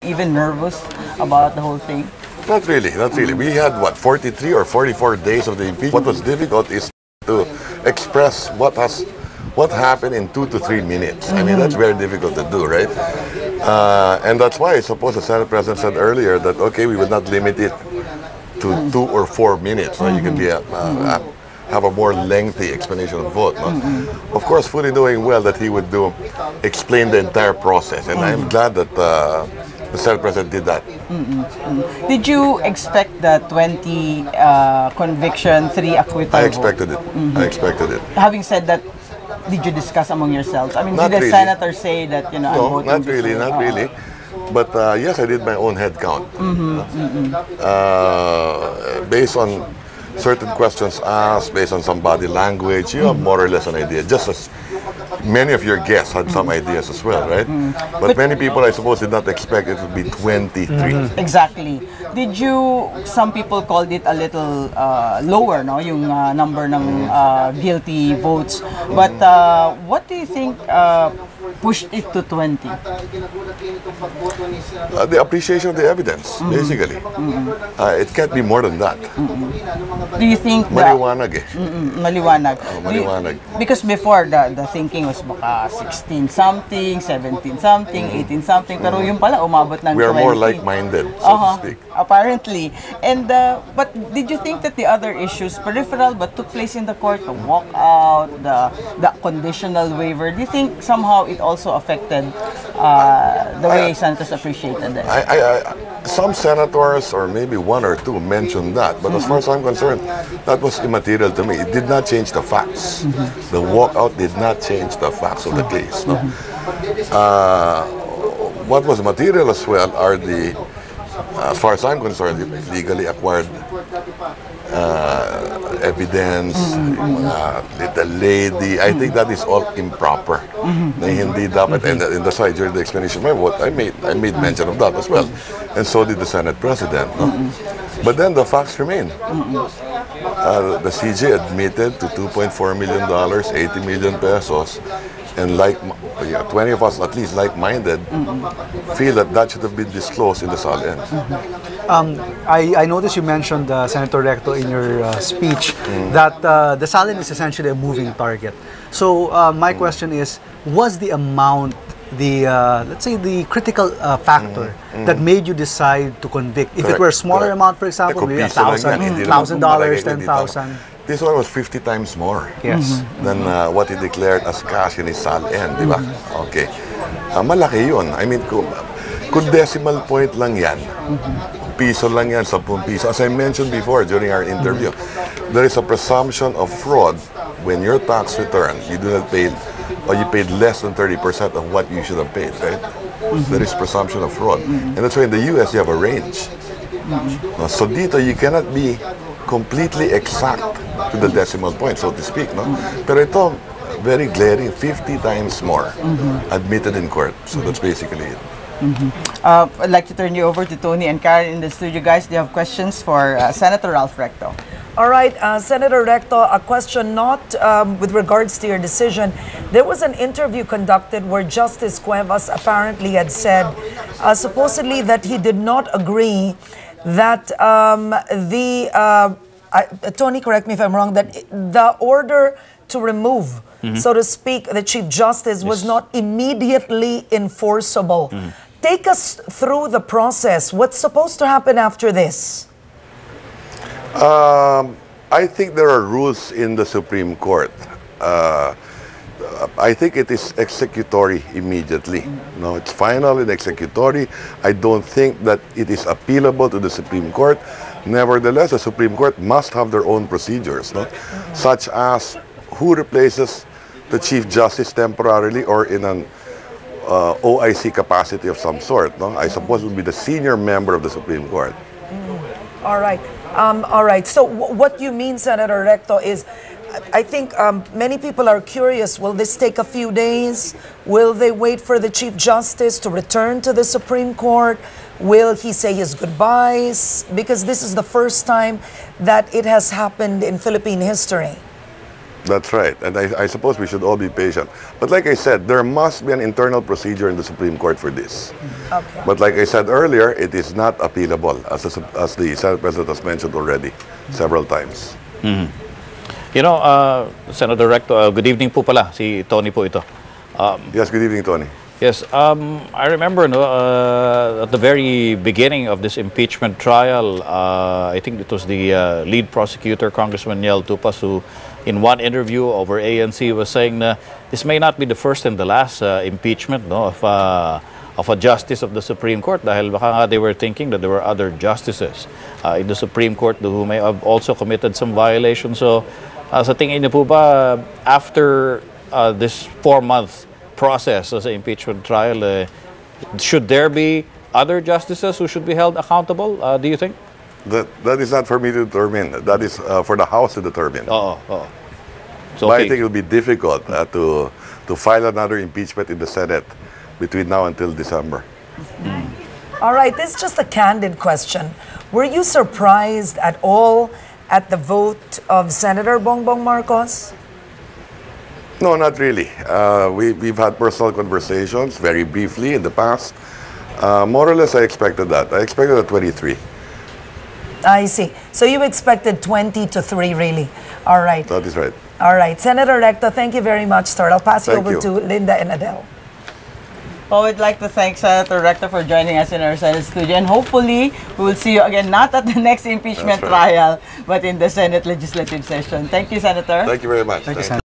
even nervous about the whole thing? Not really, not really. We had, what, 43 or 44 days of the impeachment. What was difficult is to express what happened in 2 to 3 minutes. I mean, that's very difficult to do, right? And that's why I suppose the Senate President said earlier that, okay, we would not limit it to 2 or 4 minutes. So you can be have a more lengthy explanation of vote. No? Of course, fully knowing well that he would explain the entire process. And I'm glad that the Senate President did that. Did you expect the 20 conviction, 3 acquittal? I expected it. I expected it. Having said that, did you discuss among yourselves? I mean, Not did the really. senators say that, you know, I'm No, voting not this really, way? not really. But yes, I did my own head count. Based on certain questions asked, based on some body language, you have more or less an idea. Just as many of your guests had some ideas as well, right? But many people, I suppose, did not expect it to be 23. Exactly. Did you, some people called it a little lower, no? Yung number ng guilty votes. But what do you think pushed it to 20? The appreciation of the evidence, basically. It can't be more than that. Do you think Maliwanag eh. Maliwanag. Maliwanag. Because before, the thinking was baka 16-something, 17-something, 18-something, pero yung pala umabot ng 20. We are more like-minded, so to speak. Apparently. And but did you think that the other issues, peripheral but took place in the court, the walkout, the conditional waiver, do you think somehow it also affected the way senators appreciated it? Some senators, or maybe 1 or 2, mentioned that. But as far as I'm concerned, that was immaterial to me. It did not change the facts. The walkout did not change the facts of the case. No? What was material as well are the, as far as I'm concerned, the legally acquired evidence, little lady. I think that is all improper. Na hindi dapat, and that's why during the explanation of my vote, I made mention of that as well. And so did the Senate President. No? But then the facts remain. The CJ admitted to $2.4 million, 80 million pesos, and 20 of us, at least like-minded, feel that should have been disclosed in the SALN. I noticed you mentioned, Senator Recto, in your speech that the SALN is essentially a moving target. So my question is, was the amount let's say the critical factor that made you decide to convict? If it were a smaller amount, for example, maybe $1,000, $10,000. This one was 50 times more than what he declared as cash in his SALN, di ba? Okay. Malaki yun. I mean, kung decimal point lang yan, piso lang yan, 10 piso. As I mentioned before during our interview, there is a presumption of fraud when your tax return, you do not pay, or you paid less than 30% of what you should have paid, right? There is presumption of fraud. And that's why in the US you have a range. So dito, you cannot be completely exact to the decimal point, so to speak. No? Pero ito, very glaring, 50 times more admitted in court. So that's basically it. I'd like to turn you over to Tony and Karen in the studio. Guys, do you have questions for Senator Ralph Recto? All right, Senator Recto, a question not with regards to your decision. There was an interview conducted where Justice Cuevas apparently had said, supposedly, that he did not agree that Tony, correct me if I'm wrong, that the order to remove, so to speak, the Chief Justice was not immediately enforceable. Take us through the process. What's supposed to happen after this? I think there are rules in the Supreme Court. I think it is executory immediately. No, it's final and executory. I don't think that it is appealable to the Supreme Court. Nevertheless, the Supreme Court must have their own procedures, no? Such as who replaces the Chief Justice temporarily or in an OIC capacity of some sort. No? I suppose it would be the senior member of the Supreme Court. All right. All right. So what you mean, Senator Recto, is I think many people are curious. Will this take a few days? Will they wait for the Chief Justice to return to the Supreme Court? Will he say his goodbyes? Because this is the first time that it has happened in Philippine history. That's right. And I suppose we should all be patient. But like I said, there must be an internal procedure in the Supreme Court for this. Okay. But like I said earlier, it is not appealable, as the Senate President has mentioned already several times. You know, Senator Recto, good evening po pala, si Tony po ito. Yes, good evening, Tony. Yes, I remember at the very beginning of this impeachment trial, I think it was the lead prosecutor, Congressman Niel Tupas, who in one interview over ANC was saying that this may not be the first and the last impeachment of a justice of the Supreme Court, dahil baka nga they were thinking that there were other justices in the Supreme Court who may have also committed some violations. So sa tingin niyo po ba, after this 4-month process as an impeachment trial, should there be other justices who should be held accountable, do you think? That is not for me to determine. That is for the House to determine. So, But I think it will be difficult to file another impeachment in the Senate between now until December. All right, this is just a candid question. Were you surprised at all at the vote of Senator Bongbong Marcos? No, not really. We've had personal conversations very briefly in the past. More or less, I expected that. I expected a 23. I see. So you expected 20-3, really. All right. That is right. All right. Senator Recto, thank you very much, sir. I'll pass you Thank over you. to Linda and Adele. Well, we'd like to thank Senator Recto for joining us in our Senate studio. And hopefully, we will see you again, not at the next impeachment That's right. trial, but in the Senate legislative session. Thank you, Senator. Thank you very much. Thank you, Thank